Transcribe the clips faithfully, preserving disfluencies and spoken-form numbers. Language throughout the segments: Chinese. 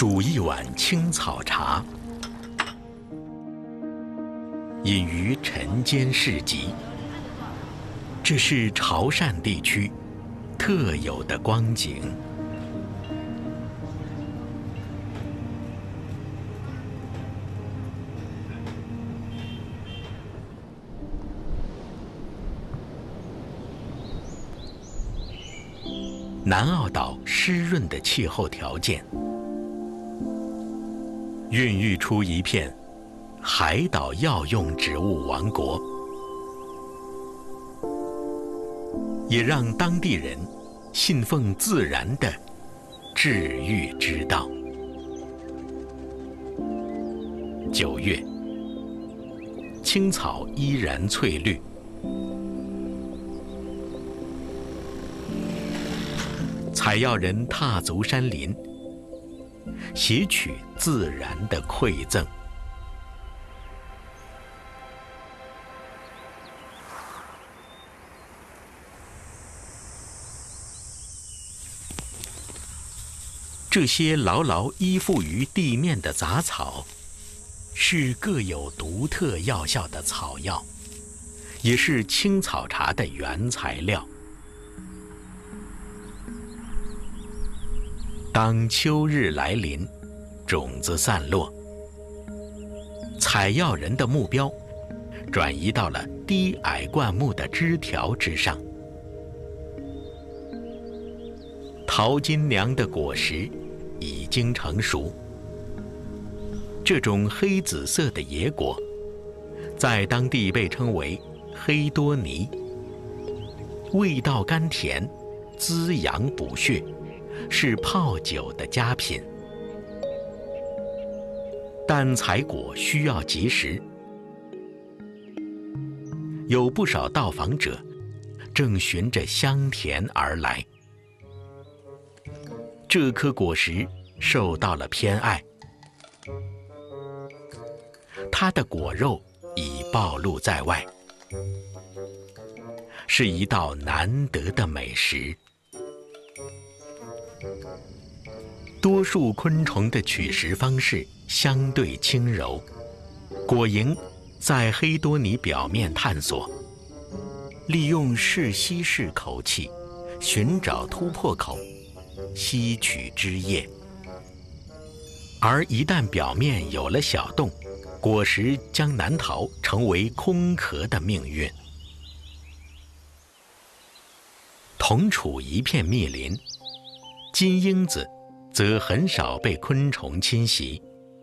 煮一碗青草茶，隐于晨间市集。这是潮汕地区特有的光景。南澳岛湿润的气候条件，孕育出一片海岛药用植物王国，也让当地人信奉自然的治愈之道。九月，青草依然翠绿，采药人踏足山林，撷取自然的馈赠。这些牢牢依附于地面的杂草，是各有独特药效的草药，也是青草茶的原材料。当秋日来临，种子散落，采药人的目标转移到了低矮灌木的枝条之上。桃金娘的果实已经成熟，这种黑紫色的野果在当地被称为黑多尼，味道甘甜，滋养补血，是泡酒的佳品。但采果需要及时，有不少到访者正循着香甜而来。这颗果实受到了偏爱，它的果肉已暴露在外，是一道难得的美食。多数昆虫的取食方式相对轻柔，果蝇在黑多尼表面探索，利用视吸式口气寻找突破口，吸取汁液。而一旦表面有了小洞，果实将难逃成为空壳的命运。同处一片密林，金鹰子则很少被昆虫侵袭，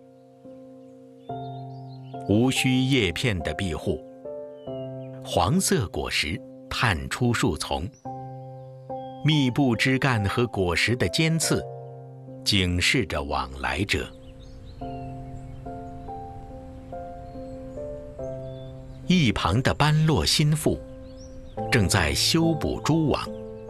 无需叶片的庇护，黄色果实探出树丛，密布枝干和果实的尖刺警示着往来者。一旁的斑落心腹正在修补蛛网，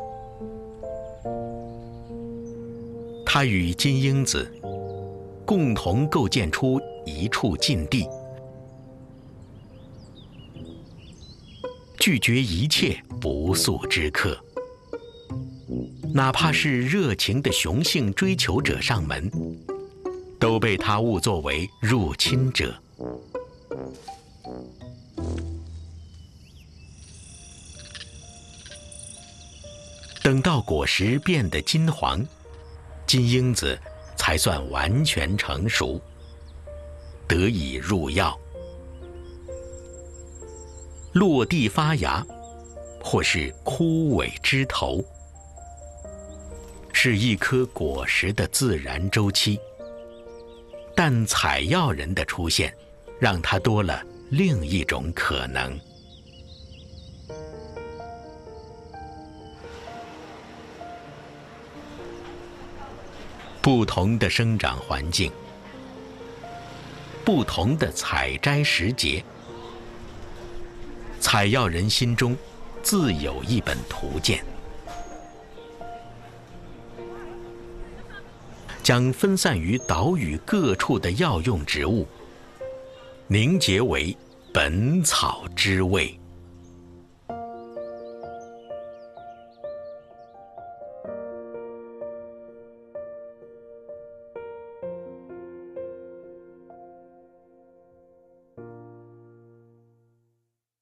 他与金鹰子共同构建出一处禁地，拒绝一切不速之客，哪怕是热情的雄性追求者上门，都被他误作为入侵者。等到果实变得金黄，金鹰子才算完全成熟，得以入药。落地发芽，或是枯萎枝头，是一颗果实的自然周期。但采药人的出现，让它多了另一种可能。不同的生长环境，不同的采摘时节，采药人心中自有一本图鉴，将分散于岛屿各处的药用植物凝结为本草之味。